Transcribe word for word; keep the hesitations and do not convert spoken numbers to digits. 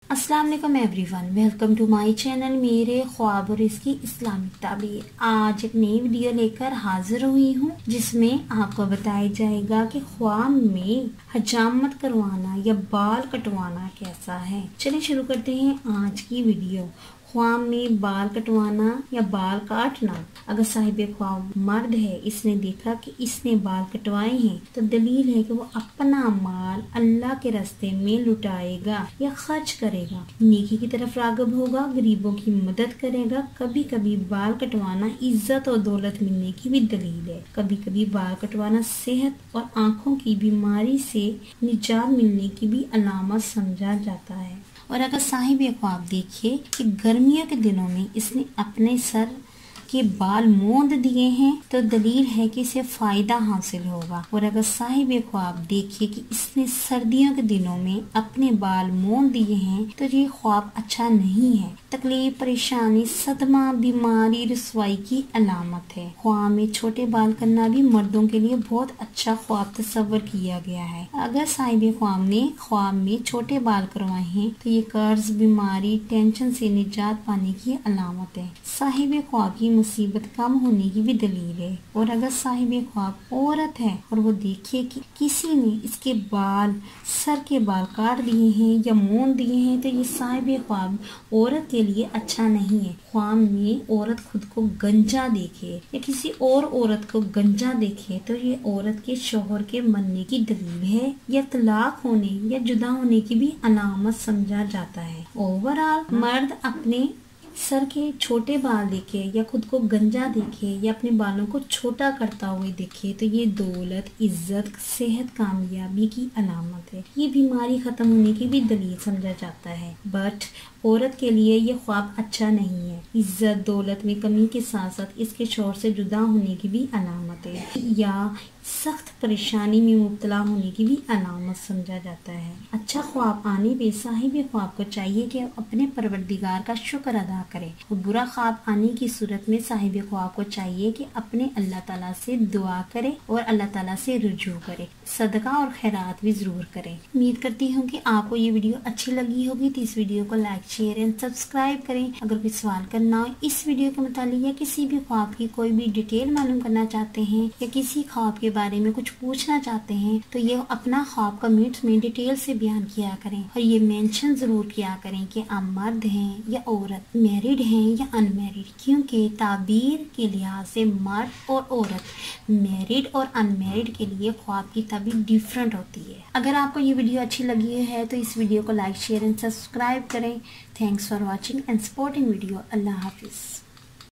अस्सलाम वालेकुम everyone, welcome to my channel मेरे ख्वाब और इसकी इस्लामिक ताबीर। आज एक नई वीडियो लेकर हाजिर हुई हूँ जिसमें आपको बताया जाएगा कि ख्वाब में हजामत करवाना या बाल कटवाना कैसा है। चलिए शुरू करते हैं आज की वीडियो। ख्वाब में बाल कटवाना या बाल काटना। अगर साहिब ख्वाब मर्द है, इसने देखा कि इसने बाल कटवाए हैं तो दलील है कि वो अपना माल अल्लाह के रास्ते में लुटाएगा या खर्च करेगा, नेकी की तरफ रागब होगा, गरीबों की मदद करेगा। कभी कभी बाल कटवाना इज्जत और दौलत मिलने की भी दलील है। कभी कभी बाल कटवाना सेहत और आँखों की बीमारी से निजात मिलने की भी अलामत समझा जाता है। और अगर साहिब ख्वाब देखे कि गर्मियों के दिनों में इसने अपने सर के बाल मोंद दिए हैं तो दलील है कि इसे फायदा हासिल होगा। और अगर साहिब ख्वाब देखे कि इसने सर्दियों के दिनों में अपने बाल मोंद दिए हैं तो ये ख्वाब अच्छा नहीं है। तकलीफ, परेशानी, सदमा, बीमारी, रसवाई की अलामत है। ख्वाब में छोटे बाल करना भी मर्दों के लिए बहुत अच्छा ख्वाब तस्वर किया गया है। अगर साहिब ख्वाब ने ख्वाब में छोटे बाल करवाए हैं तो ये कर्ज, बीमारी, टेंशन से निजात पाने की अलामत है। साहिब ख्वाब की मुसीबत कम होने की भी दलील है। और अगर साहिब ख्वाब औरत है और वो देखे कि किसी ने इसके बाल, सर के बाल काट दिए हैं या मोन दिए हैं तो ये साहिब ख्वाब औरत के लिए अच्छा नहीं है। ख्वाब में औरत खुद को गंजा देखे या किसी और औरत को गंजा देखे तो ये औरत के शौहर के मरने की दलील है या तलाक होने या जुदा होने की भी अलामत समझा जाता है। ओवरऑल मर्द अपने सर के छोटे बाल देखे या खुद को गंजा देखे या अपने बालों को छोटा करता हुए देखे तो ये दौलत, इज्जत, सेहत, कामयाबी की अलामत है। ये बीमारी खत्म होने की भी दलील समझा जाता है। बट औरत के लिए ये ख्वाब अच्छा नहीं है। इज्जत, दौलत में कमी के साथ साथ इसके शौहर से जुदा होने की भी अलामत है या सख्त परेशानी में मुब्तला होने की भी अलामत समझा जाता है। अच्छा ख्वाब आने पे साहिब ख्वाब को चाहिए कि अपने परवरदिगार का शुक्र अदा करे। और बुरा ख्वाब आने की सूरत में साहिब ख्वाब को चाहिए कि अपने अल्लाह ताला से दुआ करे और अल्लाह ताला से रुजू करे, सदका और खैरात भी जरूर करे। उम्मीद करती हूँ कि आपको ये वीडियो अच्छी लगी होगी तो इस वीडियो को लाइक, शेयर एंड सब्सक्राइब करें। अगर कोई सवाल करना हो इस वीडियो के मुतालिक या किसी भी ख्वाब की कोई भी डिटेल मालूम करना चाहते हैं या किसी ख्वाब के बारे में कुछ पूछना चाहते हैं तो ये अपना ख्वाब कमेंट्स में डिटेल से बयान किया करें और ये मेंशन जरूर किया करें कि आप मर्द हैं या औरत, मैरिड हैं या अनमैरिड, क्योंकि ताबीर के लिहाज से मर्द और औरत, मैरिड और अनमैरिड के लिए ख्वाब की ताबीर डिफरेंट होती है। अगर आपको ये वीडियो अच्छी लगी है तो इस वीडियो को लाइक, शेयर एंड सब्सक्राइब करें। Thanks for watching and supporting video. अल्लाह हाफिज।